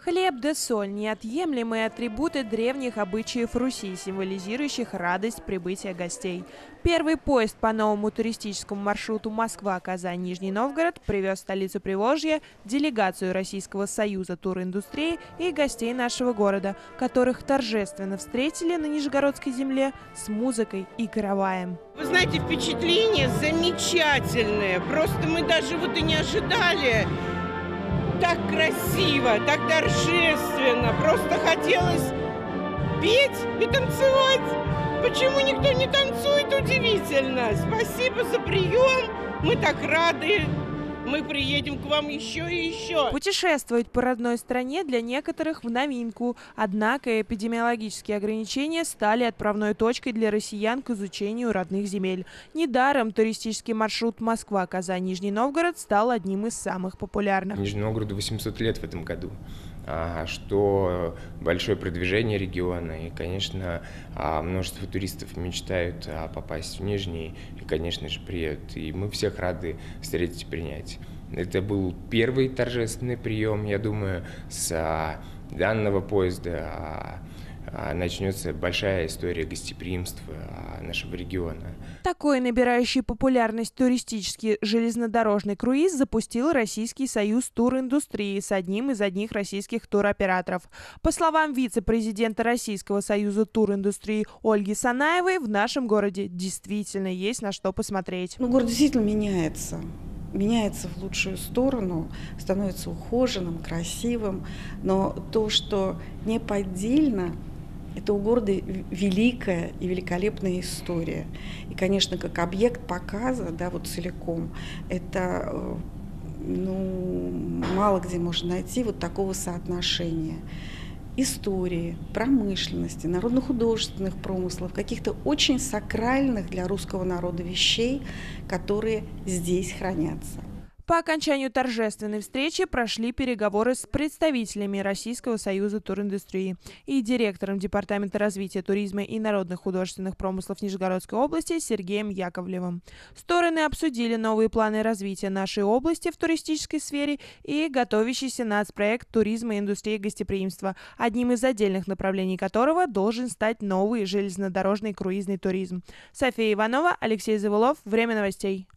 Хлеб да соль – неотъемлемые атрибуты древних обычаев Руси, символизирующих радость прибытия гостей. Первый поезд по новому туристическому маршруту Москва-Казань-Нижний Новгород привез в столицу Приволжья делегацию Российского союза туриндустрии и гостей нашего города, которых торжественно встретили на Нижегородской земле с музыкой и караваем. Вы знаете, впечатление замечательное. Просто мы даже и не ожидали. Так красиво, так торжественно. Просто хотелось петь и танцевать. Почему никто не танцует, удивительно. Спасибо за прием. Мы так рады. Мы приедем к вам еще и еще. Путешествовать по родной стране для некоторых в новинку. Однако эпидемиологические ограничения стали отправной точкой для россиян к изучению родных земель. Недаром туристический маршрут Москва-Казань-Нижний Новгород стал одним из самых популярных. Нижнему Новгороду 800 лет в этом году, что большое продвижение региона. И, конечно, множество туристов мечтают попасть в Нижний и, конечно же, приедут. И мы всех рады встретить и принять. Это был первый торжественный прием. Я думаю, с данного поезда начнется большая история гостеприимства нашего региона. Такой набирающий популярность туристический железнодорожный круиз запустил Российский союз туриндустрии с одним из российских туроператоров. По словам вице-президента Российского союза туриндустрии Ольги Санаевой, в нашем городе действительно есть на что посмотреть. Город действительно меняется. Меняется в лучшую сторону, становится ухоженным, красивым. Но то, что неподдельно, это у города великая и великолепная история. И, конечно, как объект показа, целиком, это мало где можно найти такого соотношения истории, промышленности, народно-художественных промыслов, каких-то очень сакральных для русского народа вещей, которые здесь хранятся. По окончанию торжественной встречи прошли переговоры с представителями Российского союза туриндустрии и директором Департамента развития туризма и народных художественных промыслов Нижегородской области Сергеем Яковлевым. Стороны обсудили новые планы развития нашей области в туристической сфере и готовящийся нацпроект туризма и индустрии гостеприимства, одним из отдельных направлений которого должен стать новый железнодорожный круизный туризм. София Иванова, Алексей Завулов. Время новостей.